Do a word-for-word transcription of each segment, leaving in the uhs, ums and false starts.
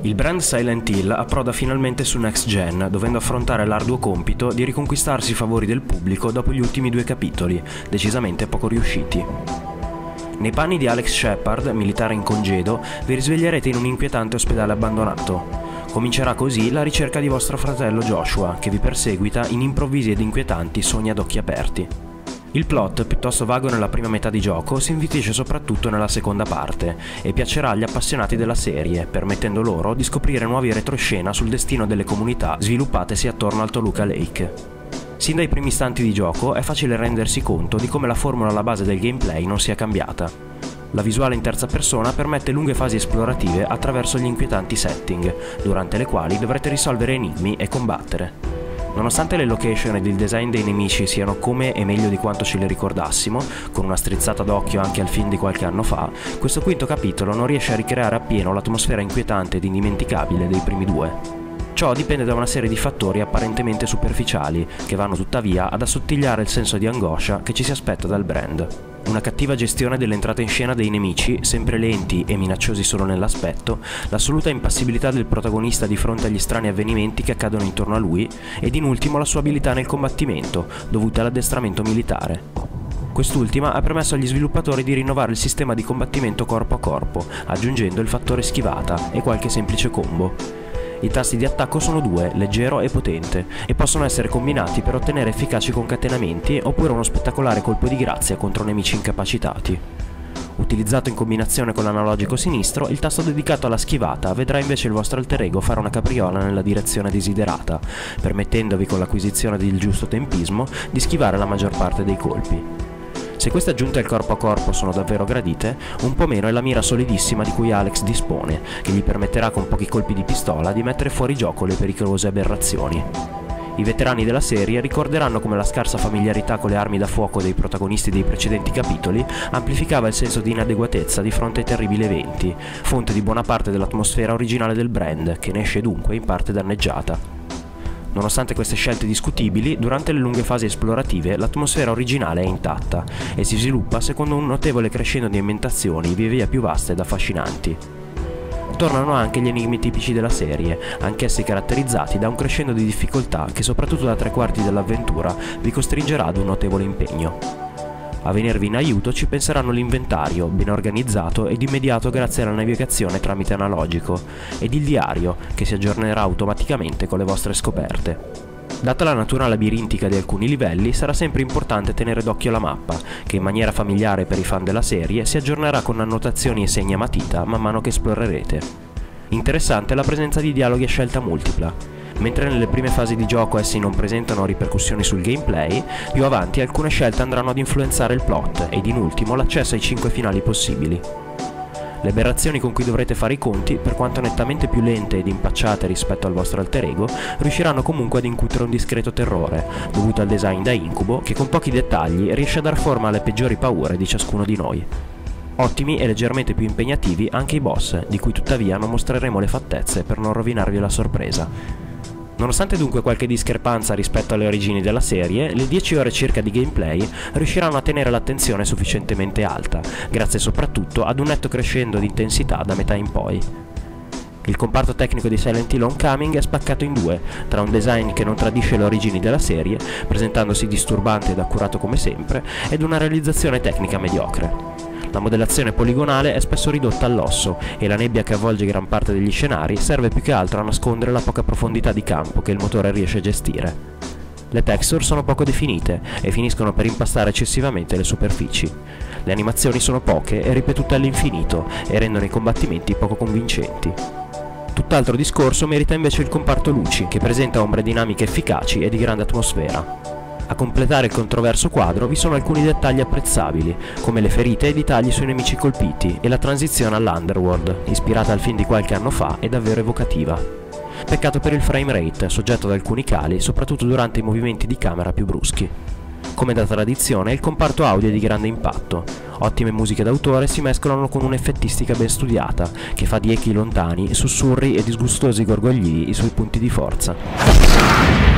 Il brand Silent Hill approda finalmente su Next Gen, dovendo affrontare l'arduo compito di riconquistarsi i favori del pubblico dopo gli ultimi due capitoli, decisamente poco riusciti. Nei panni di Alex Shepard, militare in congedo, vi risveglierete in un inquietante ospedale abbandonato. Comincerà così la ricerca di vostro fratello Joshua, che vi perseguita in improvvisi ed inquietanti sogni ad occhi aperti. Il plot, piuttosto vago nella prima metà di gioco, si invitisce soprattutto nella seconda parte e piacerà agli appassionati della serie, permettendo loro di scoprire nuovi retroscena sul destino delle comunità sviluppatesi attorno al Toluca Lake. Sin dai primi istanti di gioco è facile rendersi conto di come la formula alla base del gameplay non sia cambiata. La visuale in terza persona permette lunghe fasi esplorative attraverso gli inquietanti setting, durante le quali dovrete risolvere enigmi e combattere. Nonostante le location ed il design dei nemici siano come e meglio di quanto ce le ricordassimo, con una strizzata d'occhio anche al film di qualche anno fa, questo quinto capitolo non riesce a ricreare appieno l'atmosfera inquietante ed indimenticabile dei primi due. Ciò dipende da una serie di fattori apparentemente superficiali, che vanno tuttavia ad assottigliare il senso di angoscia che ci si aspetta dal brand. Una cattiva gestione dell'entrata in scena dei nemici, sempre lenti e minacciosi solo nell'aspetto, l'assoluta impassibilità del protagonista di fronte agli strani avvenimenti che accadono intorno a lui, ed in ultimo la sua abilità nel combattimento, dovuta all'addestramento militare. Quest'ultima ha permesso agli sviluppatori di rinnovare il sistema di combattimento corpo a corpo, aggiungendo il fattore schivata e qualche semplice combo. I tasti di attacco sono due, leggero e potente, e possono essere combinati per ottenere efficaci concatenamenti oppure uno spettacolare colpo di grazia contro nemici incapacitati. Utilizzato in combinazione con l'analogico sinistro, il tasto dedicato alla schivata vedrà invece il vostro alter ego fare una capriola nella direzione desiderata, permettendovi con l'acquisizione del giusto tempismo di schivare la maggior parte dei colpi. Se queste aggiunte al corpo a corpo sono davvero gradite, un po' meno è la mira solidissima di cui Alex dispone, che gli permetterà con pochi colpi di pistola di mettere fuori gioco le pericolose aberrazioni. I veterani della serie ricorderanno come la scarsa familiarità con le armi da fuoco dei protagonisti dei precedenti capitoli amplificava il senso di inadeguatezza di fronte ai terribili eventi, fonte di buona parte dell'atmosfera originale del brand, che ne esce dunque in parte danneggiata. Nonostante queste scelte discutibili, durante le lunghe fasi esplorative l'atmosfera originale è intatta e si sviluppa secondo un notevole crescendo di ambientazioni via via più vaste ed affascinanti. Tornano anche gli enigmi tipici della serie, anch'essi caratterizzati da un crescendo di difficoltà che soprattutto da tre quarti dell'avventura vi costringerà ad un notevole impegno. A venirvi in aiuto ci penseranno l'inventario, ben organizzato ed immediato grazie alla navigazione tramite analogico, ed il diario, che si aggiornerà automaticamente con le vostre scoperte. Data la natura labirintica di alcuni livelli, sarà sempre importante tenere d'occhio la mappa, che in maniera familiare per i fan della serie si aggiornerà con annotazioni e segni a matita man mano che esplorerete. Interessante è la presenza di dialoghi a scelta multipla. Mentre nelle prime fasi di gioco essi non presentano ripercussioni sul gameplay, più avanti alcune scelte andranno ad influenzare il plot ed in ultimo l'accesso ai cinque finali possibili. Le aberrazioni con cui dovrete fare i conti, per quanto nettamente più lente ed impacciate rispetto al vostro alter ego, riusciranno comunque ad incutere un discreto terrore, dovuto al design da incubo che con pochi dettagli riesce a dar forma alle peggiori paure di ciascuno di noi. Ottimi e leggermente più impegnativi anche i boss, di cui tuttavia non mostreremo le fattezze per non rovinarvi la sorpresa. Nonostante dunque qualche discrepanza rispetto alle origini della serie, le dieci ore circa di gameplay riusciranno a tenere l'attenzione sufficientemente alta, grazie soprattutto ad un netto crescendo di intensità da metà in poi. Il comparto tecnico di Silent Hill Homecoming è spaccato in due, tra un design che non tradisce le origini della serie, presentandosi disturbante ed accurato come sempre, ed una realizzazione tecnica mediocre. La modellazione poligonale è spesso ridotta all'osso e la nebbia che avvolge gran parte degli scenari serve più che altro a nascondere la poca profondità di campo che il motore riesce a gestire. Le texture sono poco definite e finiscono per impastare eccessivamente le superfici. Le animazioni sono poche e ripetute all'infinito e rendono i combattimenti poco convincenti. Tutt'altro discorso merita invece il comparto luci, che presenta ombre dinamiche efficaci e di grande atmosfera. A completare il controverso quadro vi sono alcuni dettagli apprezzabili, come le ferite ed i tagli sui nemici colpiti e la transizione all'Underworld, ispirata al film di qualche anno fa e davvero evocativa. Peccato per il frame rate, soggetto ad alcuni cali, soprattutto durante i movimenti di camera più bruschi. Come da tradizione, il comparto audio è di grande impatto. Ottime musiche d'autore si mescolano con un'effettistica ben studiata, che fa di echi lontani, sussurri e disgustosi gorgoglii i suoi punti di forza.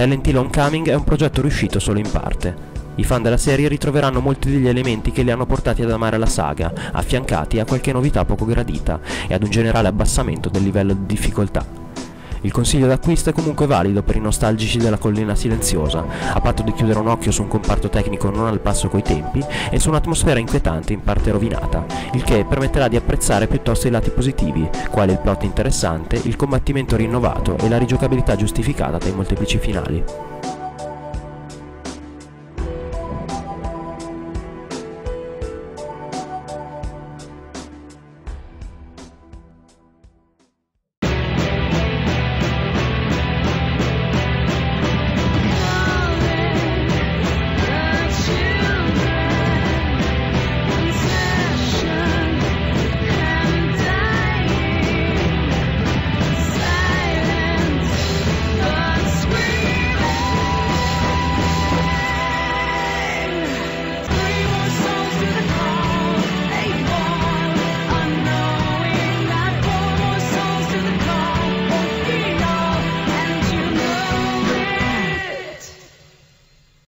Silent Hill Homecoming è un progetto riuscito solo in parte. I fan della serie ritroveranno molti degli elementi che li hanno portati ad amare la saga, affiancati a qualche novità poco gradita e ad un generale abbassamento del livello di difficoltà. Il consiglio d'acquisto è comunque valido per i nostalgici della collina silenziosa, a patto di chiudere un occhio su un comparto tecnico non al passo coi tempi e su un'atmosfera inquietante in parte rovinata, il che permetterà di apprezzare piuttosto i lati positivi, quali il plot interessante, il combattimento rinnovato e la rigiocabilità giustificata dai molteplici finali.